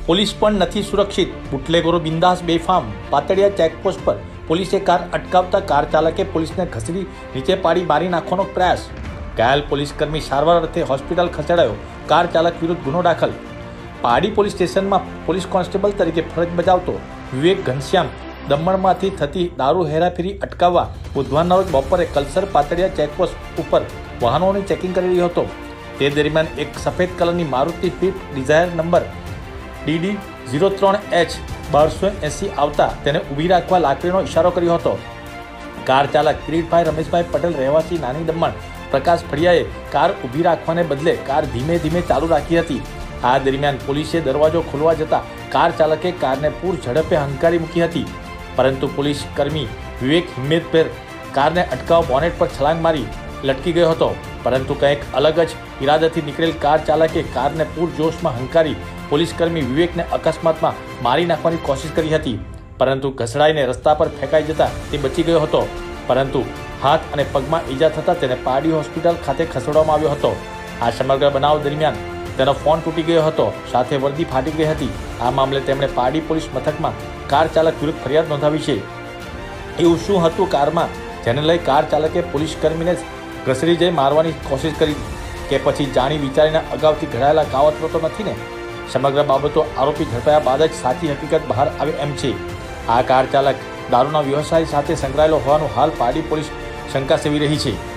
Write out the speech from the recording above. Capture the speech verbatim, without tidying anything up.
Police પણ નથી સુરક્ષિત, બુટલેગરો બિંદાસ બેફામ। પાતળિયા ચેકપોસ્ટ પર પોલીસે કાર અટકાવતા કાર ચાલકે પોલીસને ઘસડી નીચે પાડી મારી નાખવાનો પ્રયાસ। ઘાયલ પોલીસકર્મી સારવાર અર્થે હોસ્પિટલ ખસેડાયો। કાર ચાલક વિરુદ્ધ ગુનો દાખલ। પાડી પોલીસ સ્ટેશનમાં પોલીસ કોન્સ્ટેબલ તરીકે ફરજ બજાવતો વિવેક ઘનશ્યામ દમણમાંથી થતી દારૂ હેરાફેરી અટકાવવા બુધવારના રોજ બપોરે કલસર પાતળિયા ચેકપોસ્ટ ઉપર વાહનોની ચેકિંગ કરી રહ્યો હતો। તે દરમિયાન એક સફેદ કલરની Maruti Swift Dzire number DD zero ત્રણ એચ બારસો એંસી આવતા તેને ઊભી રાખવા લાકડીનો ઇશારો કર્યો હતો। કાર ચાલક કિરીટભાઈ રમેશભાઈ પટેલ રહેવાસી નાની દમણ પ્રકાશ ફળિયાએ કાર ઊભી રાખવાને બદલે કાર ધીમે ધીમે ચાલુ રાખી હતી। આ દરમિયાન પોલીસે દરવાજો ખોલવા જતાં કાર ચાલકે કારને પૂર ઝડપે હંકારી મૂકી હતી, પરંતુ પોલીસ કર્મી વિવેક હિંમતભેર કારને અટકાવવા બોનેટ પર છલાંગ મારી લટકી ગયો હતો। પરંતુ કંઈક અલગ જ ઇરાદાથી નીકળેલ કાર ચાલકે કારને પૂર જોશમાં હંકારી પોલીસકર્મી વિવેકને અકસ્માતમાં મારી નાખવાની કોશિશ કરી હતી, પરંતુ ઘસડાઈને રસ્તા પર ફેંકાઈ જતા તે બચી ગયો હતો, પરંતુ હાથ અને પગમાં ઈજા થતાં તેને પાડી હોસ્પિટલ ખાતે ખસેડવામાં આવ્યો હતો। આ સમગ્ર બનાવ દરમિયાન તેનો ફોન તૂટી ગયો હતો, સાથે વર્દી ફાટી ગઈ હતી। આ મામલે તેમણે પાડી પોલીસ મથકમાં કાર ચાલક વિરુદ્ધ ફરિયાદ નોંધાવી છે। એવું શું હતું કારમાં જેને લઈ કાર ચાલકે પોલીસ કર્મીને ઘસડી જઈ મારવાની કોશિશ કરી, કે પછી જાણી વિચારીને અગાઉથી ઘડાયેલા કાવતરો તો નથી ને? સમગ્ર બાબતો આરોપી ઝડપાયા બાદ જ સાચી હકીકત બહાર આવે એમ છે। આ કાર ચાલક દારૂના વ્યવસાય સાથે સંકળાયેલો હોવાનું હાલ પાડી પોલીસ શંકા સેવી રહી છે।